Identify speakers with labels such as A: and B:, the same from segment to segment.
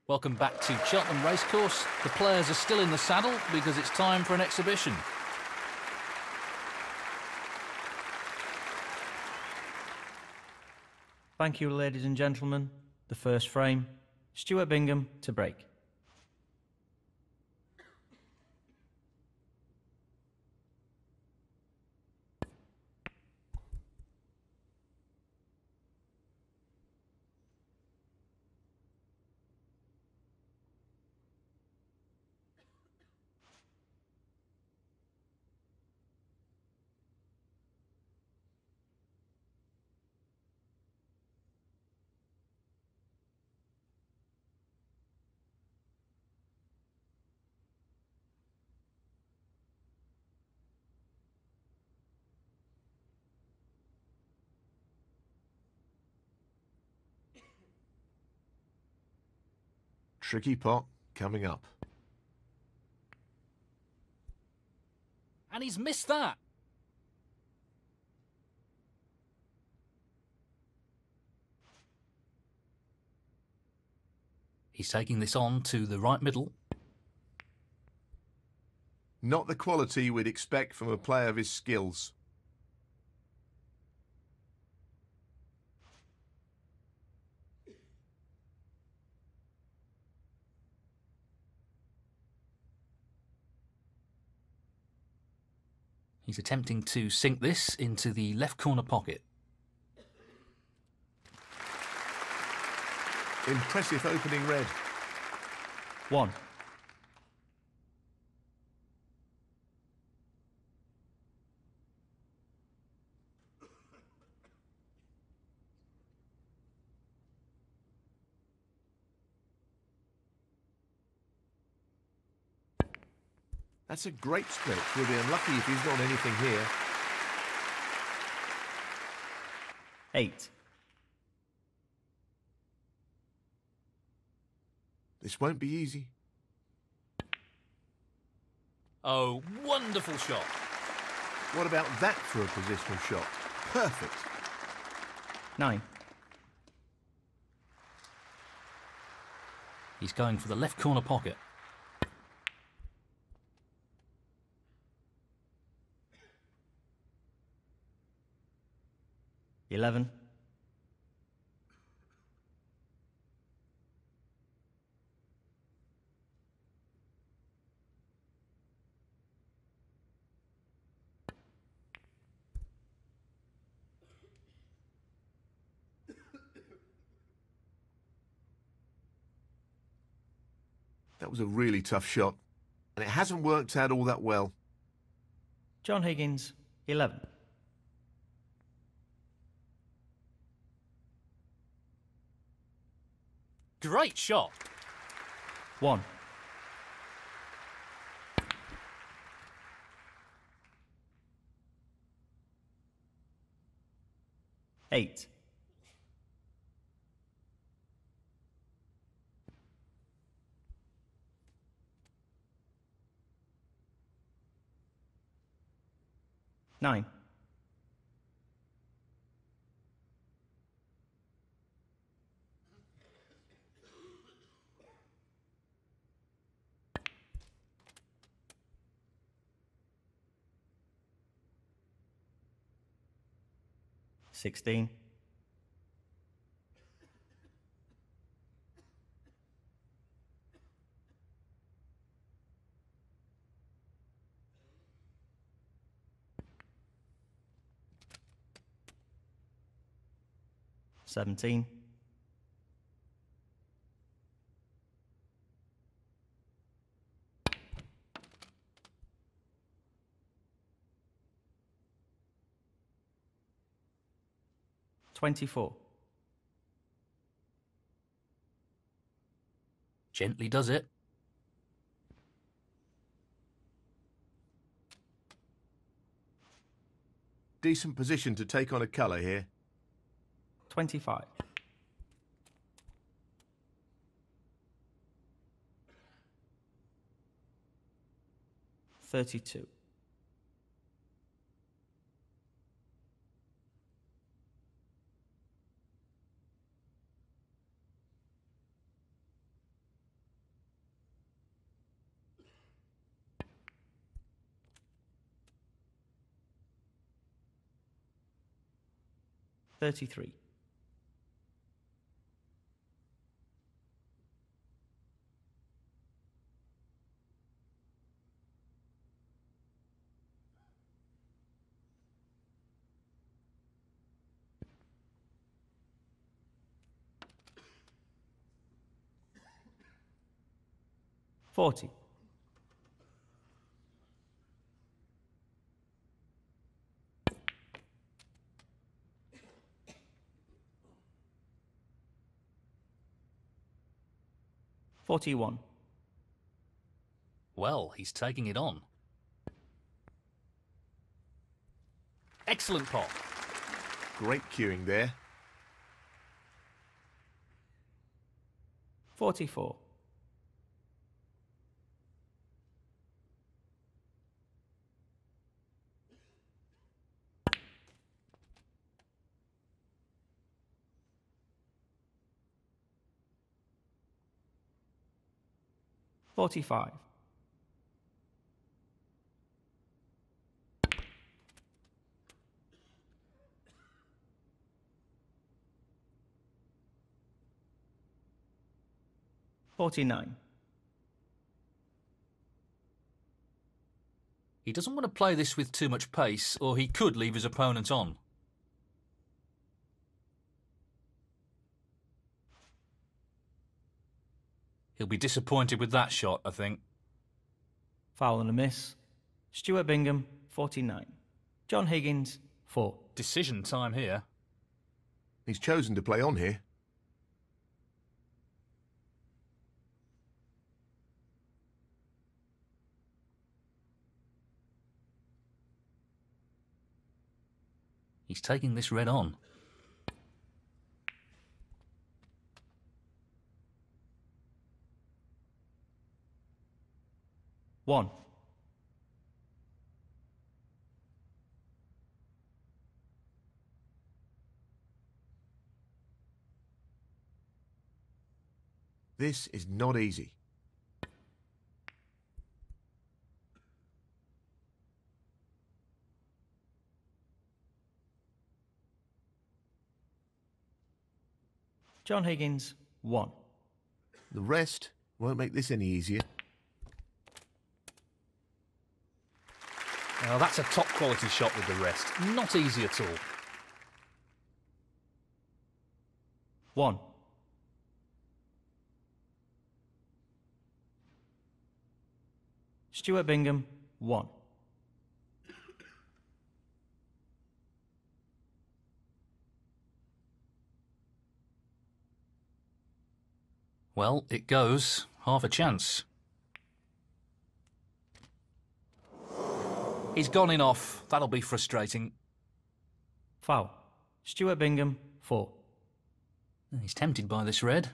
A: Welcome back to Cheltenham Racecourse. The players are still in the saddle because it's time for an exhibition.
B: Thank you, ladies and gentlemen. The first frame, Stuart Bingham to break.
C: Tricky pot coming up.
A: And he's missed that. He's taking this on to the right middle.
C: Not the quality we'd expect from a player of his skills.
A: He's attempting to sink this into the left corner pocket.
C: Impressive opening red.
B: 1.
C: That's a great split. He'll be unlucky if he's got anything here.
B: 8.
C: This won't be easy.
A: Oh, wonderful shot.
C: What about that for a positional shot? Perfect.
B: 9.
A: He's going for the left corner pocket.
B: 11.
C: 'That was a really tough shot, and it hasn't worked out all that well.
B: John Higgins, 11.
A: Great shot.
B: 1. 8. 9. 16. 17. 24.
A: Gently does it.
C: Decent position to take on a colour here.
B: 25. 32. 33. $40. $41.
A: Well, he's taking it on. Excellent pot.
C: Great cueing there.
B: 44. $45. $49.
A: He doesn't want to play this with too much pace, or he could leave his opponent on. He'll be disappointed with that shot, I think.
B: Foul and a miss. Stuart Bingham, 49. John Higgins, 4.
A: Decision time here.
C: He's chosen to play on here.
A: He's taking this red on.
B: One.
C: This is not easy.
B: John Higgins, 1.
C: The rest won't make this any easier.
A: Now that's a top quality shot with the rest. Not easy at all.
B: 1. Stuart Bingham, 1.
A: Well, it goes. Half a chance. He's gone in off. That'll be frustrating.
B: Foul. Stuart Bingham, 4.
A: He's tempted by this red.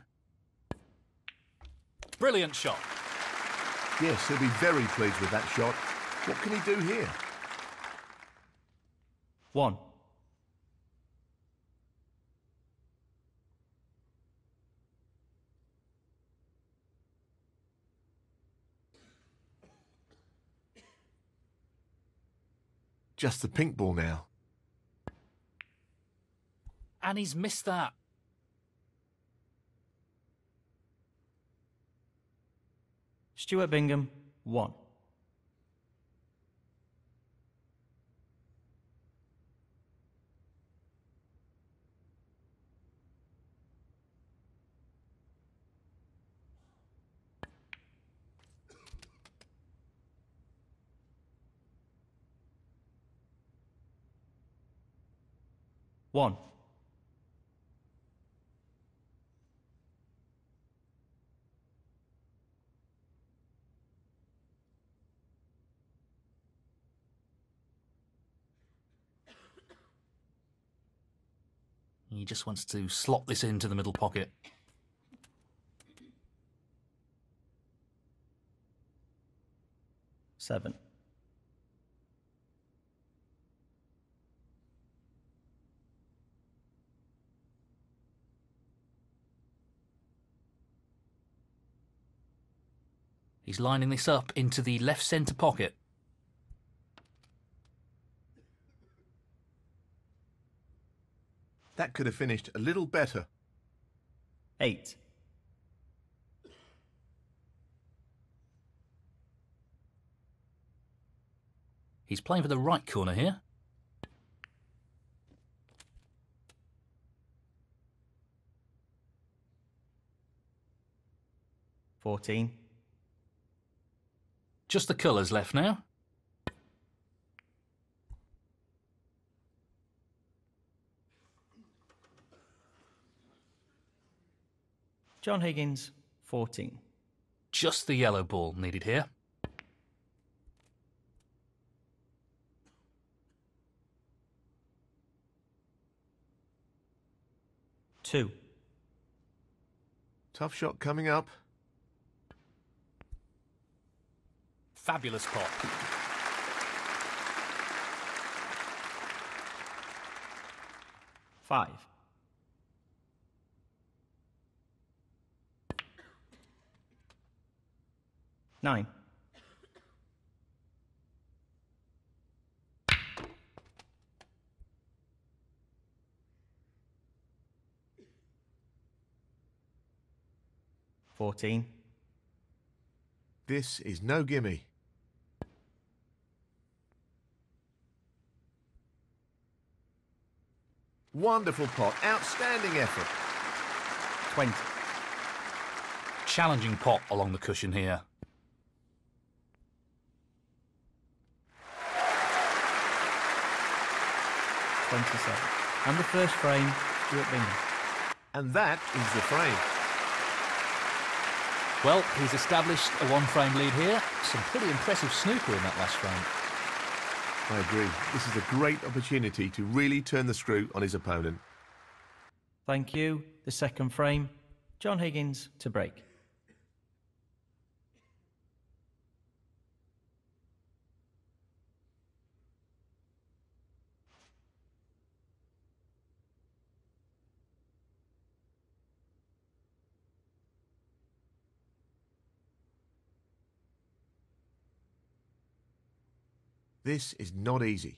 A: Brilliant shot.
C: Yes, he'll be very pleased with that shot. What can he do here?
B: 1.
C: Just the pink ball now.
A: And he's missed that.
B: Stuart Bingham, 1. One.
A: He just wants to slot this into the middle pocket.
B: Seven.
A: He's lining this up into the left centre pocket.
C: That could have finished a little better.
B: 8.
A: He's playing for the right corner here.
B: 14.
A: Just the colours left now.
B: 'John Higgins, 14.
A: Just the yellow ball needed here.
B: 2.
C: Tough shot coming up.
A: Fabulous pot.
B: 5. 9. 14.
C: This is no gimme. 'Wonderful pot. Outstanding effort.
B: 20.
A: Challenging pot along the cushion here.
B: 27. And the first frame, Stuart Bingham.
C: And that is the frame.
A: Well, he's established a one-frame lead here. Some pretty impressive snooker in that last frame.
C: I agree. This is a great opportunity to really turn the screw on his opponent.
B: Thank you. The second frame, John Higgins to break.
C: This is not easy.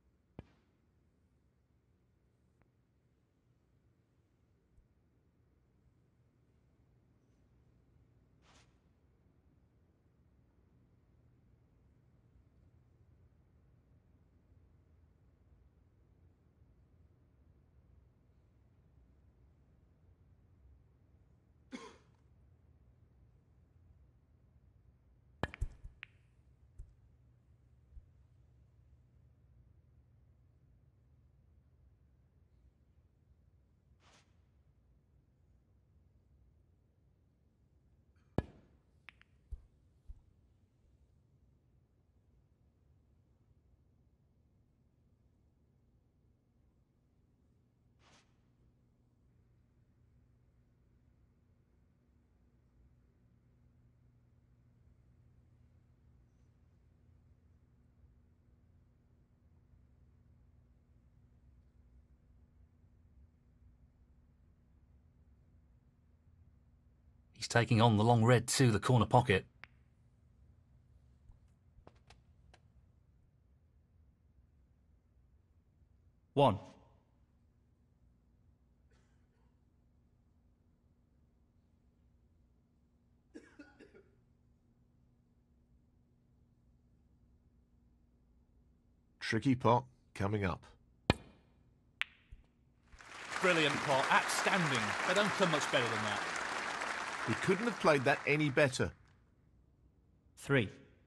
A: He's taking on the long red to the corner pocket.
B: 1.
C: Tricky pot coming up.
A: Brilliant pot, outstanding. They don't come much better than that.
C: He couldn't have played that any better.
B: 3.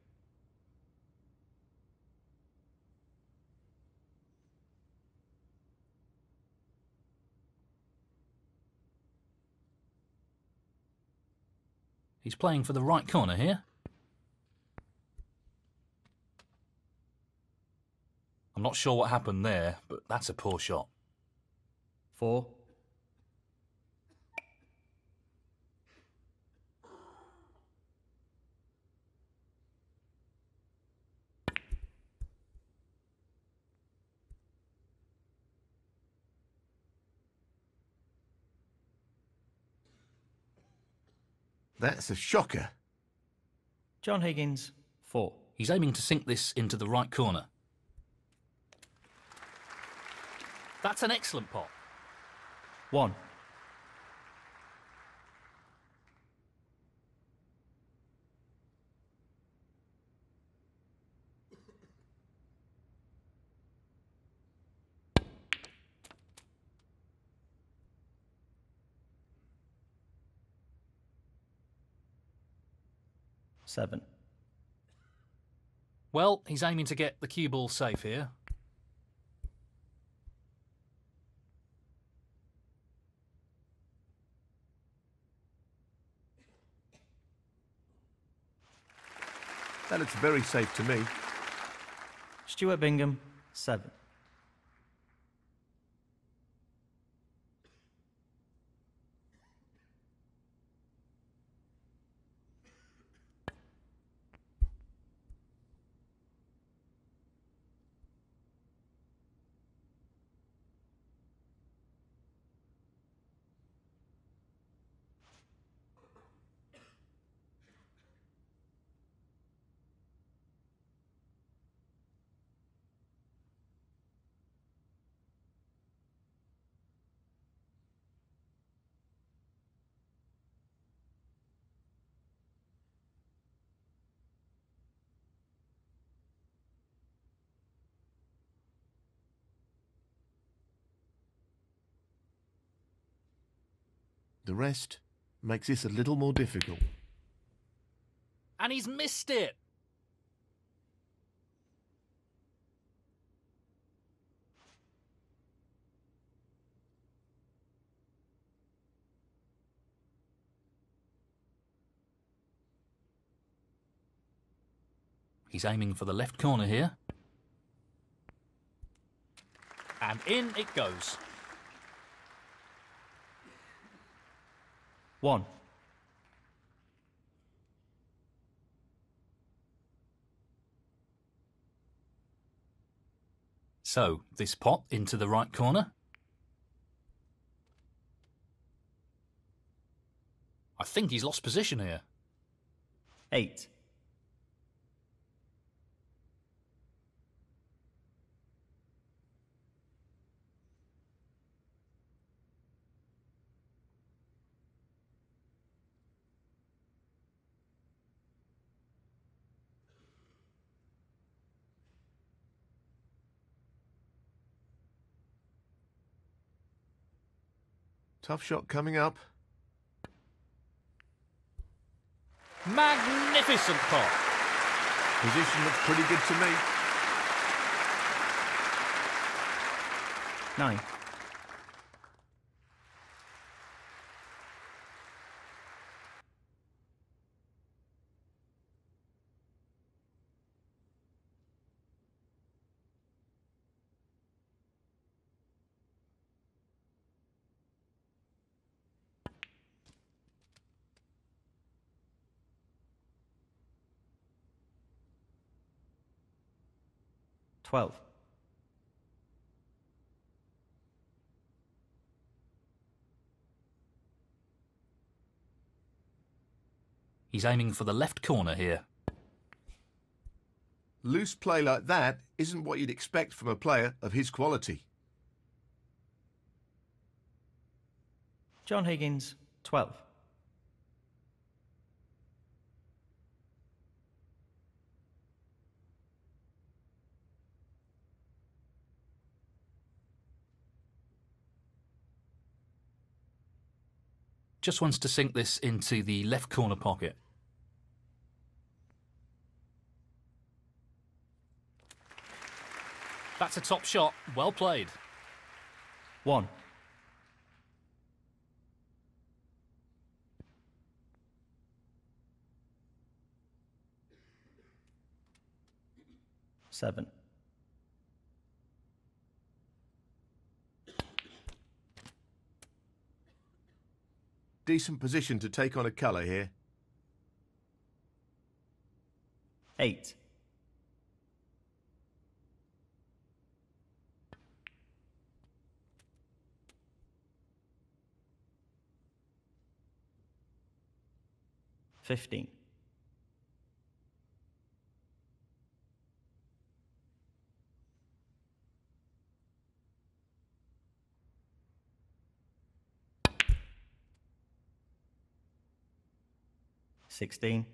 A: He's playing for the right corner here. I'm not sure what happened there, but that's a poor shot.
B: 4.
C: That's a shocker.
B: John Higgins, 4.
A: He's aiming to sink this into the right corner. That's an excellent pot.
B: 1. Seven.
A: Well, he's aiming to get the cue ball safe here.
C: That looks very safe to me.
B: Stuart Bingham, 7.
C: The rest makes this a little more difficult.
A: And he's missed it! He's aiming for the left corner here. And in it goes.
B: 1.
A: So, this pot into the right corner. I think he's lost position here.
B: 8.
C: Tough shot coming up.
A: Magnificent pot.
C: Position looks pretty good to me.
B: 9. Twelve.
A: He's aiming for the left corner here.
C: Loose play like that isn't what you'd expect from a player of his quality.
B: John Higgins, 12.
A: Just wants to sink this into the left corner pocket. That's a top shot. Well played.
B: 1. Seven.
C: Decent position to take on a colour here.
B: 8. $15. 16.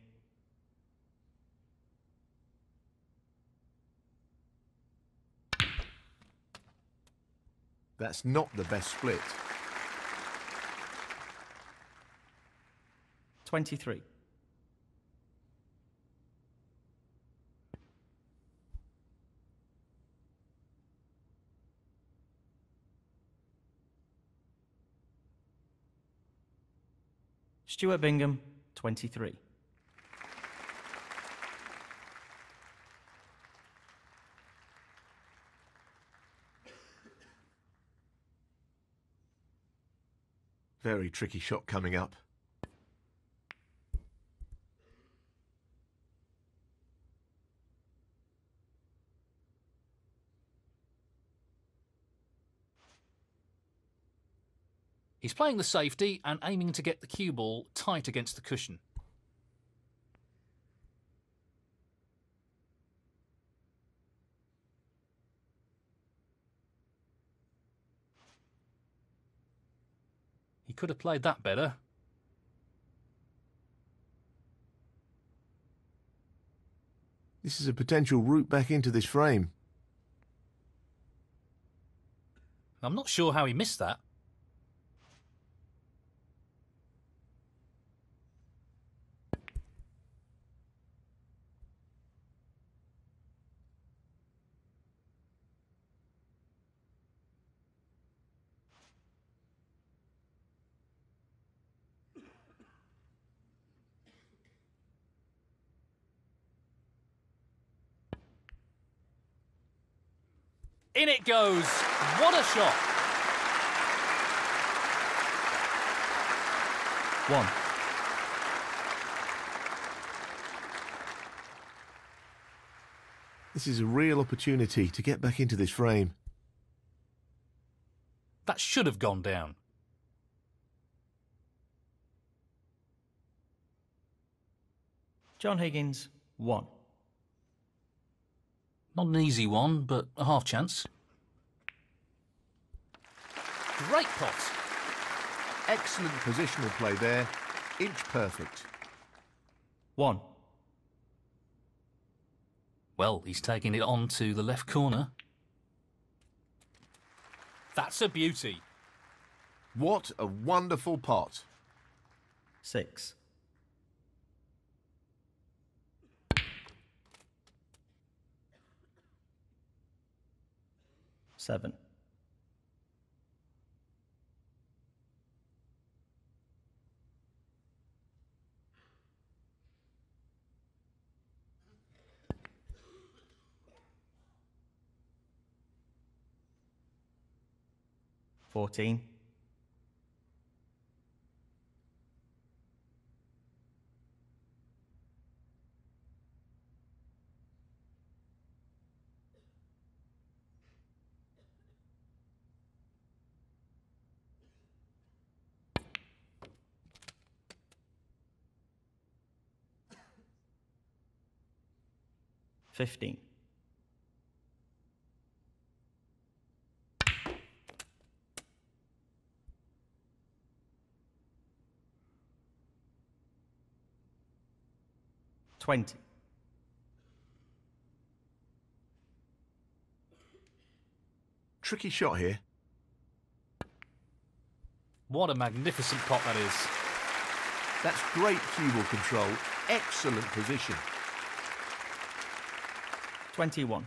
C: That's not the best split.
B: 23. Stuart Bingham, 23.
C: Very tricky shot coming up.
A: He's playing the safety and aiming to get the cue ball tight against the cushion. He could have played that better.
C: This is a potential route back into this frame.
A: I'm not sure how he missed that. In it goes. What a shot.
B: 1.
C: This is a real opportunity to get back into this frame.
A: That should have gone down.
B: John Higgins, 1.
A: Not an easy one, but a half chance. Great pot.
C: Excellent positional play there. Inch perfect.
B: 1.
A: Well, he's taking it on to the left corner. That's a beauty.
C: What a wonderful pot.
B: 6. 7. 14. 15. 20.
C: Tricky shot here.
A: What a magnificent pot that is.
C: That's great cue ball control. Excellent position.
B: 21.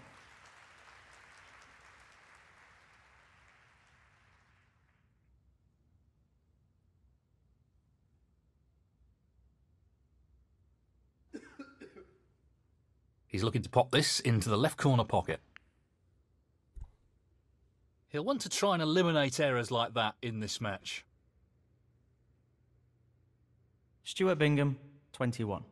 A: He's looking to pop this into the left corner pocket. He'll want to try and eliminate errors like that in this match.
B: Stuart Bingham, 21.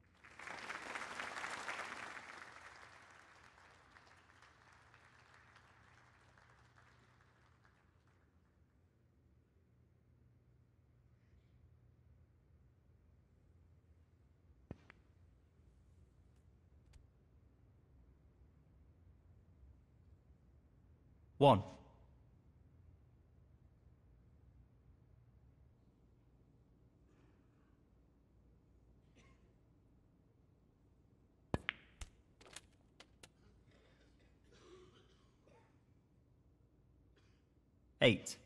B: One. 8.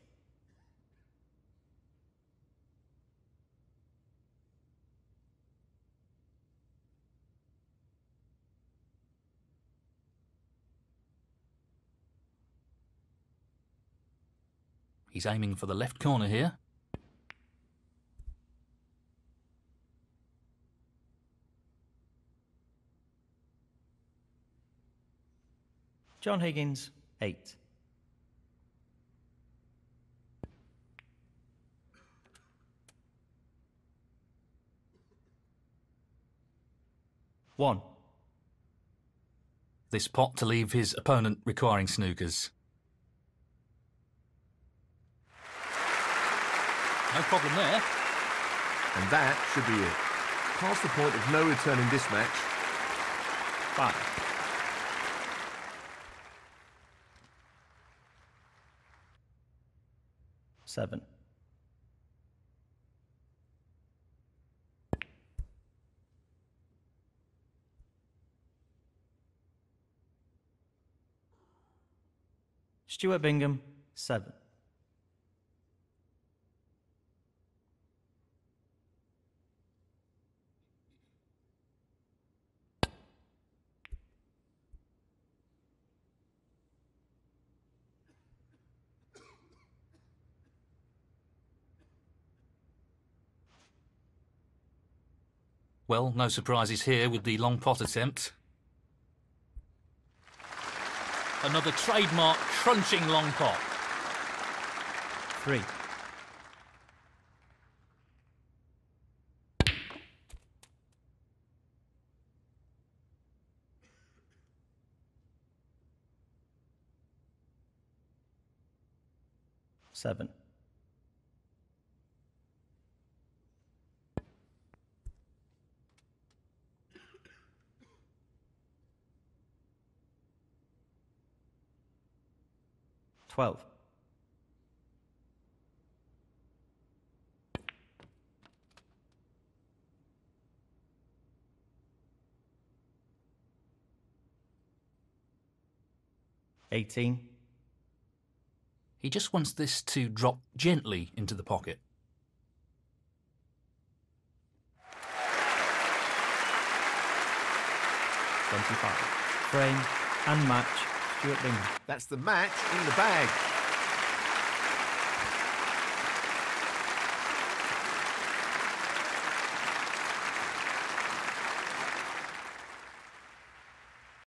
A: He's aiming for the left corner here.
B: John Higgins, 8. One.
A: This pot to leave his opponent requiring snookers. No problem there.
C: And that should be it. Past the point of no return in this match.
B: 5. 7. Stuart Bingham, 7.
A: Well, no surprises here with the long pot attempt. Another trademark crunching long pot.
B: 3. 7. 12. 18.
A: He just wants this to drop gently into the pocket.
B: 25. Frame and match, Stuart Bingham.
C: That's the match in the bag.